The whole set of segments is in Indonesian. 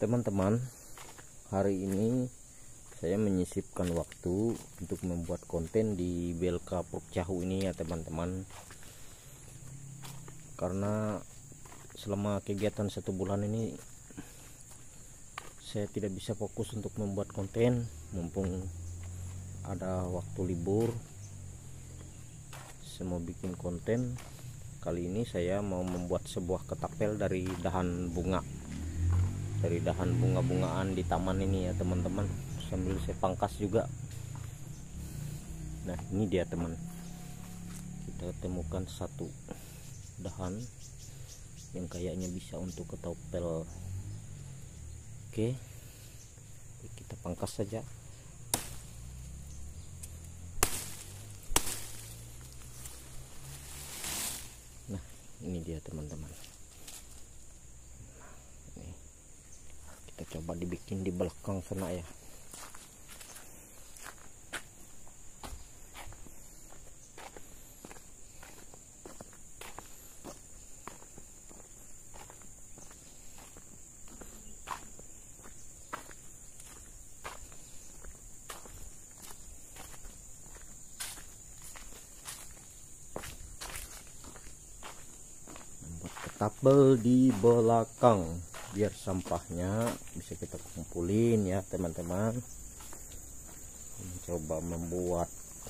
Teman-teman, hari ini saya menyisipkan waktu untuk membuat konten di BLK Purukcahu ini ya teman-teman, karena selama kegiatan 1 bulan ini saya tidak bisa fokus untuk membuat konten. Mumpung ada waktu libur, saya mau bikin konten. Kali ini saya mau membuat sebuah ketapel dari dahan bunga-bungaan di taman ini ya teman-teman, sambil saya pangkas juga. Nah, ini dia teman, kita temukan satu dahan yang kayaknya bisa untuk ketapel. Oke, kita pangkas saja. Nah, ini dia teman-teman. Kita coba dibikin di belakang sana ya. Membuat ketapel di belakang biar sampahnya bisa kita kumpulin ya teman-teman. Coba membuat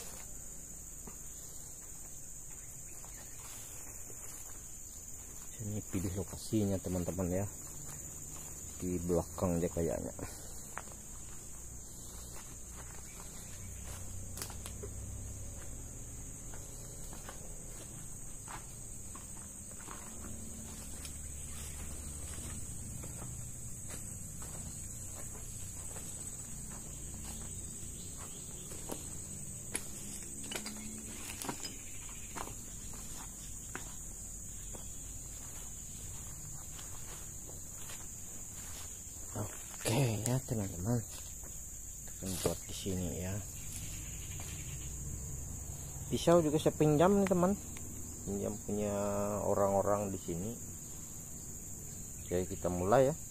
ini, pilih lokasinya teman-teman ya, di belakang aja kayaknya. Oke ya teman-teman, kita buat di sini ya. Pisau juga saya pinjam nih teman, pinjam punya orang-orang di sini. Oke, kita mulai ya.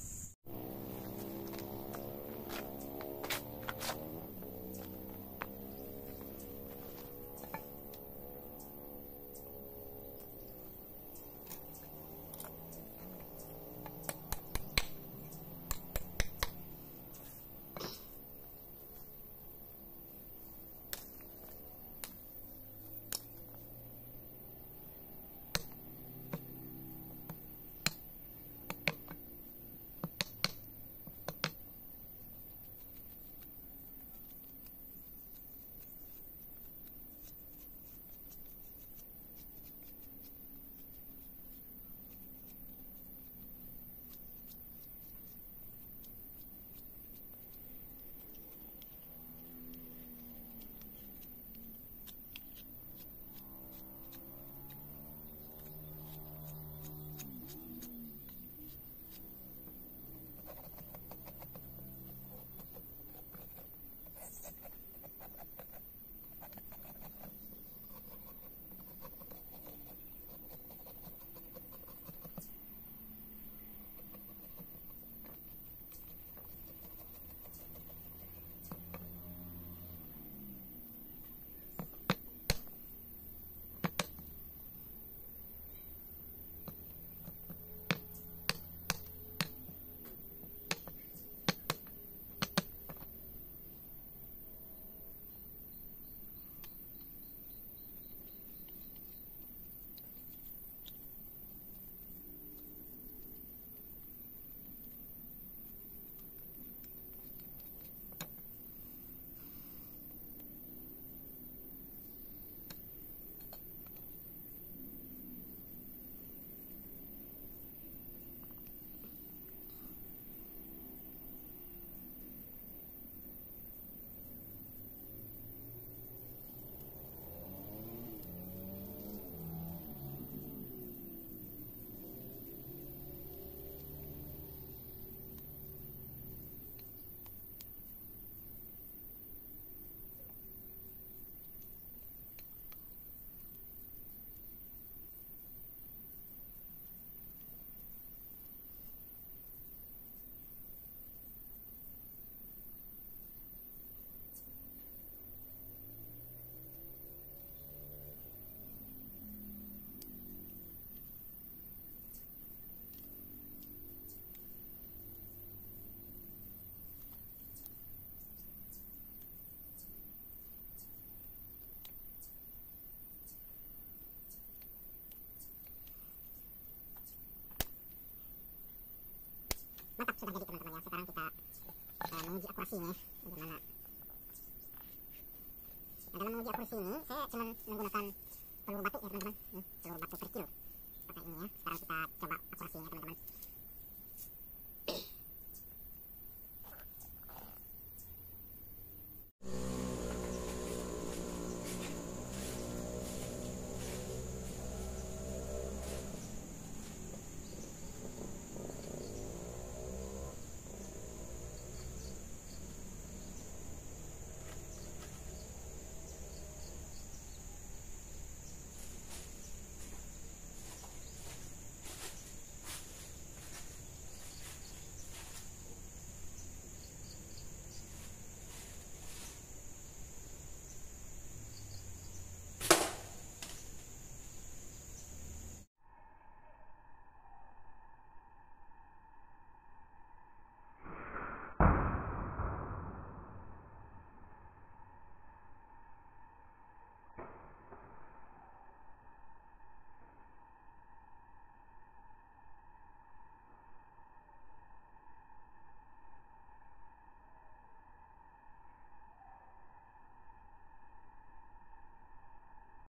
Mantap, sudah jadi teman-teman ya. Sekarang kita menguji akurasinya bagaimana. Nah, dalam menguji akurasi ini saya cuma menggunakan peluru batu ya teman-teman, peluru batu per kilo pakai ini ya. Sekarang kita coba akurasinya